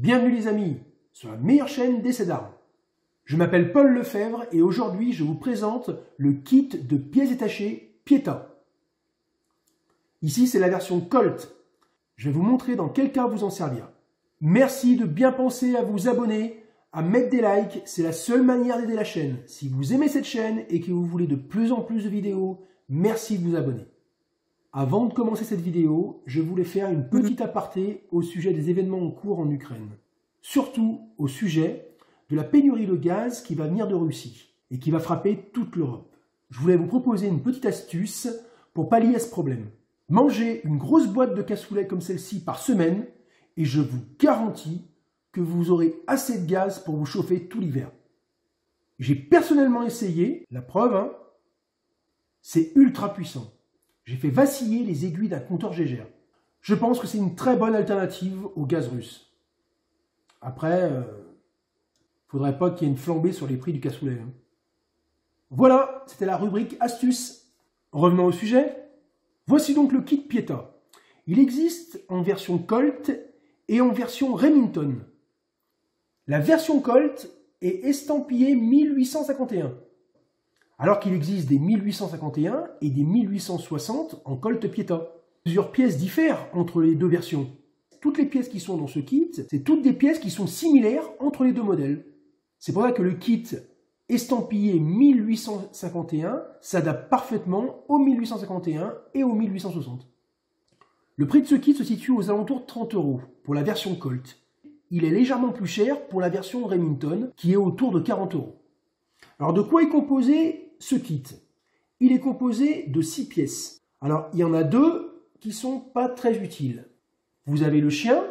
Bienvenue les amis sur la meilleure chaîne d'essais d'armes. Je m'appelle Paul Lefebvre et aujourd'hui je vous présente le kit de pièces détachées Pieta. Ici c'est la version Colt. Je vais vous montrer dans quel cas vous en servir. Merci de bien penser à vous abonner, à mettre des likes, c'est la seule manière d'aider la chaîne. Si vous aimez cette chaîne et que vous voulez de plus en plus de vidéos, merci de vous abonner. Avant de commencer cette vidéo, je voulais faire une petite aparté au sujet des événements en cours en Ukraine. Surtout au sujet de la pénurie de gaz qui va venir de Russie et qui va frapper toute l'Europe. Je voulais vous proposer une petite astuce pour pallier à ce problème. Mangez une grosse boîte de cassoulet comme celle-ci par semaine et je vous garantis que vous aurez assez de gaz pour vous chauffer tout l'hiver. J'ai personnellement essayé, la preuve, c'est ultra puissant. J'ai fait vaciller les aiguilles d'un compteur Gégère. Je pense que c'est une très bonne alternative au gaz russe. Après, faudrait pas qu'il y ait une flambée sur les prix du cassoulet. Voilà, c'était la rubrique astuces. Revenons au sujet. Voici donc le kit Pieta. Il existe en version Colt et en version Remington. La version Colt est estampillée 1851. Alors qu'il existe des 1851 et des 1860 en Colt Pieta. Plusieurs pièces diffèrent entre les deux versions. Toutes les pièces qui sont dans ce kit, c'est toutes des pièces qui sont similaires entre les deux modèles. C'est pour ça que le kit estampillé 1851 s'adapte parfaitement au 1851 et au 1860. Le prix de ce kit se situe aux alentours de 30 € pour la version Colt. Il est légèrement plus cher pour la version Remington qui est autour de 40 €. Alors de quoi est composé ce kit? Il est composé de 6 pièces. Alors il y en a 2 qui ne sont pas très utiles. Vous avez le chien.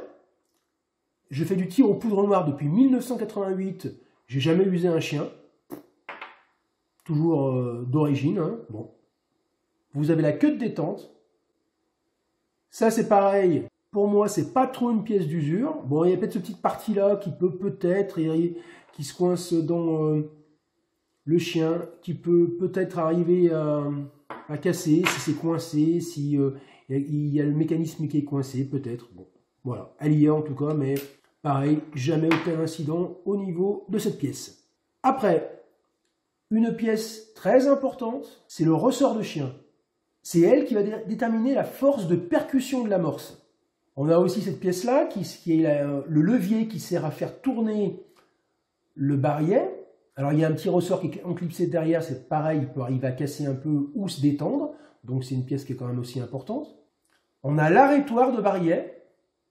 Je fais du tir aux poudres noires depuis 1988. J'ai jamais usé un chien. Toujours d'origine. Bon. Vous avez la queue de détente. Ça c'est pareil. Pour moi c'est pas trop une pièce d'usure. Bon, il y a peut-être cette petite partie là qui peut peut-être, qui se coince dans le chien, qui peut peut-être arriver à casser si c'est coincé, si il y a le mécanisme qui est coincé, peut-être. Bon, voilà, elle y est en tout cas, mais pareil, jamais aucun incident au niveau de cette pièce. Après, une pièce très importante, c'est le ressort de chien. C'est elle qui va déterminer la force de percussion de l'amorce. On a aussi cette pièce-là, qui est le levier qui sert à faire tourner le barillet. Alors il y a un petit ressort qui est enclipsé derrière, c'est pareil, il peut arriver à casser un peu ou se détendre. Donc c'est une pièce qui est quand même aussi importante. On a l'arrêtoir de barillet.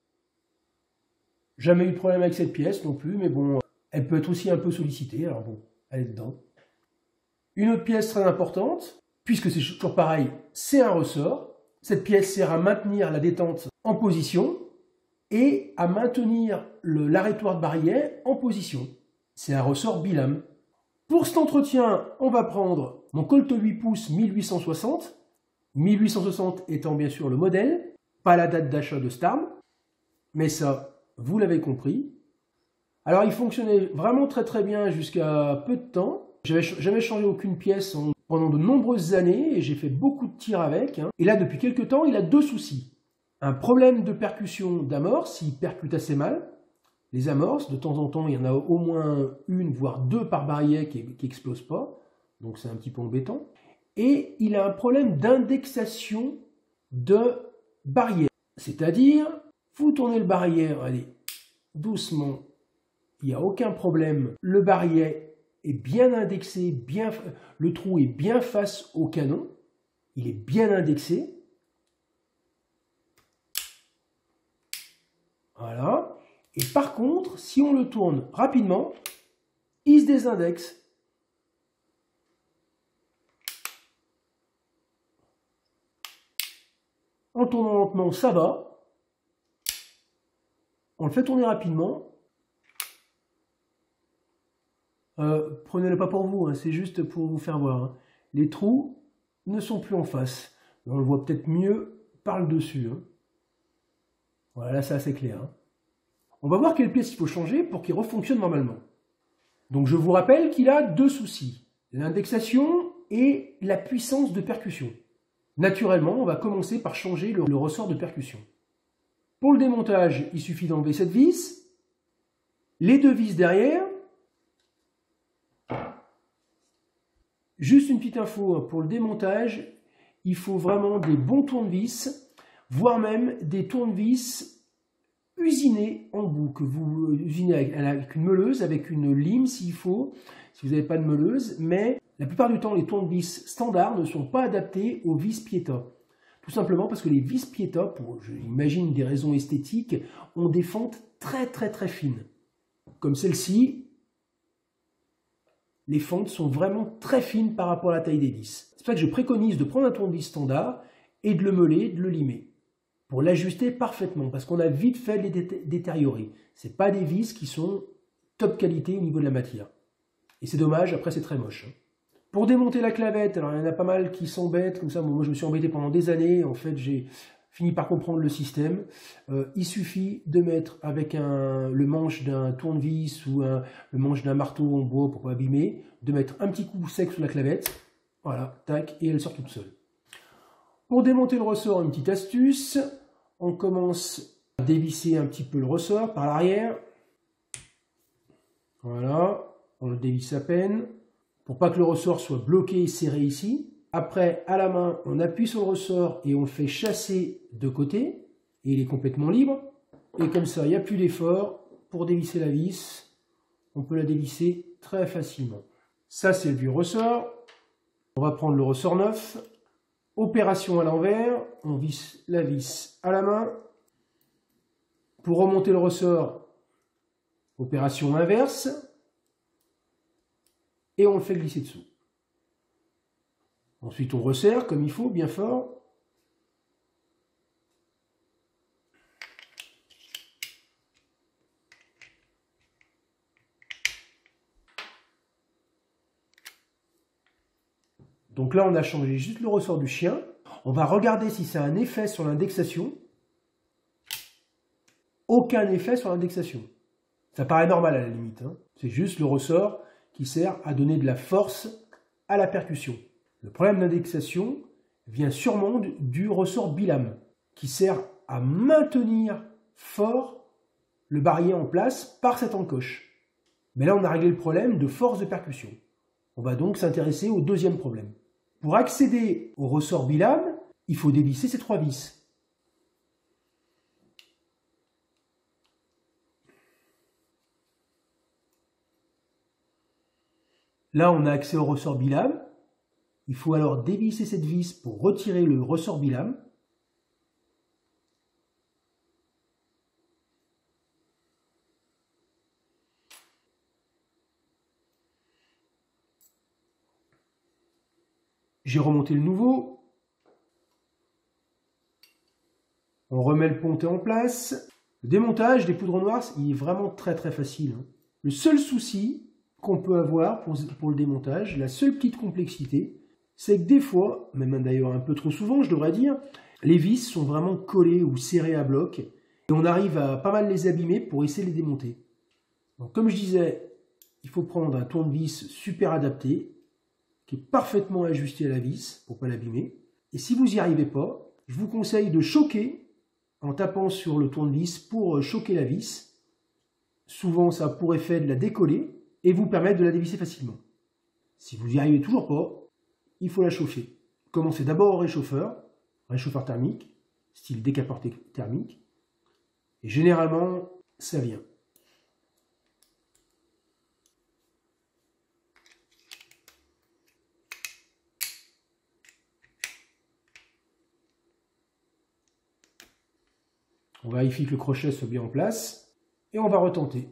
Jamais eu de problème avec cette pièce non plus, mais bon, elle peut être aussi un peu sollicitée, alors bon, elle est dedans. Une autre pièce très importante, puisque c'est toujours pareil, c'est un ressort. Cette pièce sert à maintenir la détente en position et à maintenir l'arrêtoir de barillet en position. C'est un ressort bilame. Pour cet entretien, on va prendre mon Colt 8 pouces 1860. 1860 étant bien sûr le modèle, pas la date d'achat de cette arme. Mais ça, vous l'avez compris. Alors il fonctionnait vraiment très bien jusqu'à peu de temps. J'avais jamais changé aucune pièce pendant de nombreuses années et j'ai fait beaucoup de tirs avec. Et là, depuis quelques temps, il a 2 soucis. Un problème de percussion d'amorce, il percute assez mal. Les amorces, de temps en temps, il y en a au moins une, voire 2 par barillet qui n'explosent pas. Donc c'est un petit peu embêtant. Et il a un problème d'indexation de barillet. C'est-à-dire, vous tournez le barillet, allez, doucement, il n'y a aucun problème. Le barillet est bien indexé, le trou est bien face au canon. Il est bien indexé. Voilà. Et par contre, si on le tourne rapidement, il se désindexe. En tournant lentement, ça va. On le fait tourner rapidement. Prenez-le pas pour vous, c'est juste pour vous faire voir. Les trous ne sont plus en face. On le voit peut-être mieux par le dessus. Voilà, là c'est assez clair. On va voir quelle pièce il faut changer pour qu'il refonctionne normalement. Donc je vous rappelle qu'il a 2 soucis. L'indexation et la puissance de percussion. Naturellement, on va commencer par changer le ressort de percussion. Pour le démontage, il suffit d'enlever cette vis, Les deux vis derrière. Juste une petite info, pour le démontage, il faut vraiment des bons tournevis, voire même des tournevis usinés en bout, que vous usinez avec une meuleuse, avec une lime s'il faut, si vous n'avez pas de meuleuse, mais la plupart du temps, les tournevis standards ne sont pas adaptés aux vis Pieta. Tout simplement parce que les vis Pieta, pour, j'imagine, des raisons esthétiques, ont des fentes très fines. Comme celle-ci, les fentes sont vraiment très fines par rapport à la taille des vis. C'est pour ça que je préconise de prendre un tournevis standard et de le meuler, de le limer, pour l'ajuster parfaitement, parce qu'on a vite fait de les détériorer. Ce n'est pas des vis qui sont top qualité au niveau de la matière. Et c'est dommage, après c'est très moche. Pour démonter la clavette, alors il y en a pas mal qui s'embêtent, comme ça, moi je me suis embêté pendant des années, en fait j'ai fini par comprendre le système. Il suffit de mettre avec le manche d'un tournevis ou le manche d'un marteau en bois pour pas abîmer, de mettre un petit coup sec sur la clavette, voilà, tac, et elle sort toute seule. Pour démonter le ressort, une petite astuce, on commence à dévisser un petit peu le ressort par l'arrière. Voilà, on le dévisse à peine, pour pas que le ressort soit bloqué et serré ici. Après, à la main, on appuie sur le ressort et on le fait chasser de côté. Et il est complètement libre. Et comme ça, il n'y a plus d'effort. Pour dévisser la vis, on peut la dévisser très facilement. Ça, c'est le vieux ressort. On va prendre le ressort neuf. Opération à l'envers. On visse la vis à la main. Pour remonter le ressort, opération inverse. Et on le fait glisser dessous. Ensuite, on resserre comme il faut, bien fort. Donc là, on a changé juste le ressort du chien. On va regarder si ça a un effet sur l'indexation. Aucun effet sur l'indexation. Ça paraît normal à la limite, hein. C'est juste le ressort qui sert à donner de la force à la percussion. Le problème d'indexation vient sûrement du ressort bilame, qui sert à maintenir fort le barillet en place par cette encoche. Mais là, on a réglé le problème de force de percussion. On va donc s'intéresser au deuxième problème. Pour accéder au ressort bilame, il faut dévisser ces trois vis. Là, on a accès au ressort bilame. Il faut alors dévisser cette vis pour retirer le ressort bilame. J'ai remonté le nouveau. On remet le pontet en place. Le démontage des poudres noires, il est vraiment très facile. Le seul souci qu'on peut avoir pour le démontage, la seule petite complexité, c'est que des fois, même d'ailleurs un peu trop souvent je devrais dire, les vis sont vraiment collées ou serrées à bloc et on arrive à pas mal les abîmer pour essayer de les démonter. Donc comme je disais, il faut prendre un tournevis super adapté qui est parfaitement ajusté à la vis pour ne pas l'abîmer. Et si vous n'y arrivez pas, je vous conseille de choquer en tapant sur le tournevis pour choquer la vis. Souvent ça a pour effet de la décoller et vous permettre de la dévisser facilement. Si vous n'y arrivez toujours pas, il faut la chauffer. Commencez d'abord au réchauffeur thermique, style décapoté thermique, et généralement, ça vient. On vérifie que le crochet soit bien en place, et on va retenter.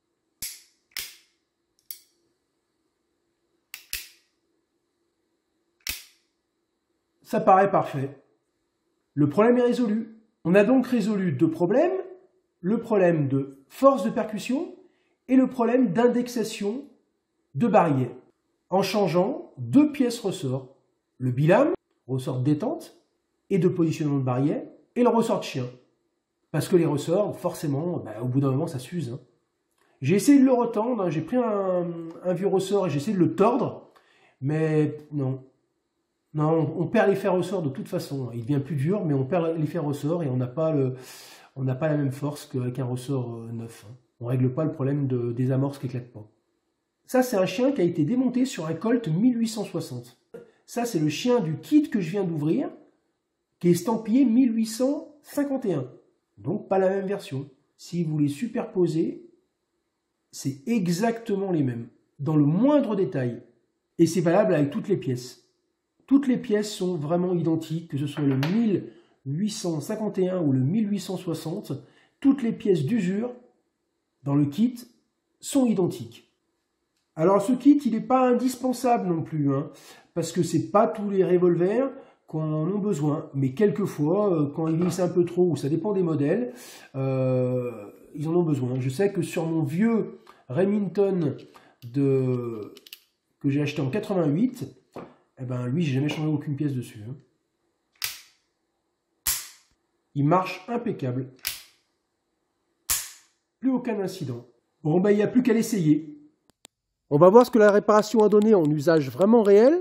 Ça paraît parfait. Le problème est résolu. On a donc résolu deux problèmes. Le problème de force de percussion et le problème d'indexation de barillet. En changeant deux pièces ressort. Le bilame, ressort de détente et de positionnement de barillet, et le ressort de chien. Parce que les ressorts, forcément, au bout d'un moment, ça s'use. Hein. J'ai essayé de le retendre. Hein. J'ai pris un vieux ressort et j'ai essayé de le tordre. Mais non. Non, on perd l'effet ressort de toute façon. Il devient plus dur, mais on perd l'effet ressort et on n'a pas la même force qu'avec un ressort neuf. On ne règle pas le problème des amorces qui n'éclatent pas. Ça, c'est un chien qui a été démonté sur un Colt 1860. Ça, c'est le chien du kit que je viens d'ouvrir, qui est estampillé 1851. Donc, pas la même version. Si vous les superposez, c'est exactement les mêmes, dans le moindre détail. Et c'est valable avec toutes les pièces. Toutes les pièces sont vraiment identiques, que ce soit le 1851 ou le 1860. Toutes les pièces d'usure dans le kit sont identiques. Alors ce kit, il n'est pas indispensable non plus, hein, parce que c'est pas tous les revolvers qu'on en ont besoin. Mais quelquefois, quand ils vieillissent un peu trop, ou ça dépend des modèles, ils en ont besoin. Je sais que sur mon vieux Remington que j'ai acheté en 88, eh ben, lui, j'ai jamais changé aucune pièce dessus. Hein. Il marche impeccable. Plus aucun incident. Bon, ben, il n'y a plus qu'à l'essayer. On va voir ce que la réparation a donné en usage vraiment réel.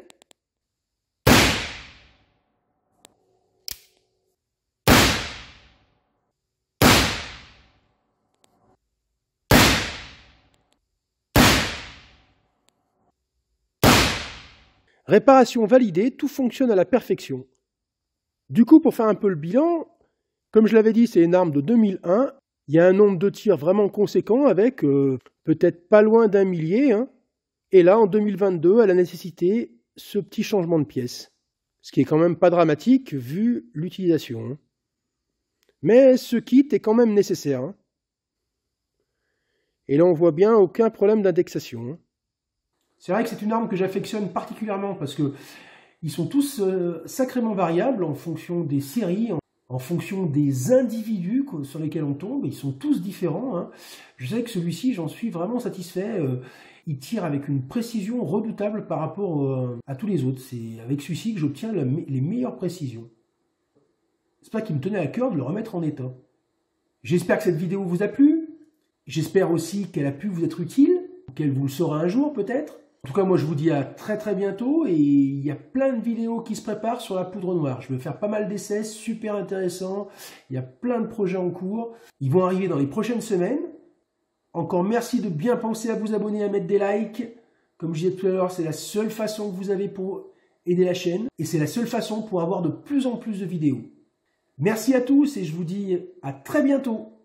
Réparation validée, tout fonctionne à la perfection. Du coup, pour faire un peu le bilan, comme je l'avais dit, c'est une arme de 2001. Il y a un nombre de tirs vraiment conséquent avec peut-être pas loin d'1 millier. Hein. Et là, en 2022, elle a nécessité ce petit changement de pièce. Ce qui est quand même pas dramatique vu l'utilisation. Hein. Mais ce kit est quand même nécessaire. Hein. Et là, on voit bien aucun problème d'indexation. Hein. C'est vrai que c'est une arme que j'affectionne particulièrement parce que ils sont tous sacrément variables en fonction des séries, en fonction des individus sur lesquels on tombe. Ils sont tous différents. Hein. Je sais que celui-ci, j'en suis vraiment satisfait. Il tire avec une précision redoutable par rapport à tous les autres. C'est avec celui-ci que j'obtiens les meilleures précisions. C'est pas qu'il me tenait à cœur de le remettre en état. J'espère que cette vidéo vous a plu. J'espère aussi qu'elle a pu vous être utile, qu'elle vous le sera un jour peut-être. En tout cas, moi je vous dis à très très bientôt et il y a plein de vidéos qui se préparent sur la poudre noire. Je vais faire pas mal d'essais, super intéressants. Il y a plein de projets en cours. Ils vont arriver dans les prochaines semaines. Encore merci de bien penser à vous abonner, à mettre des likes. Comme je disais tout à l'heure, c'est la seule façon que vous avez pour aider la chaîne. Et c'est la seule façon pour avoir de plus en plus de vidéos. Merci à tous et je vous dis à très bientôt.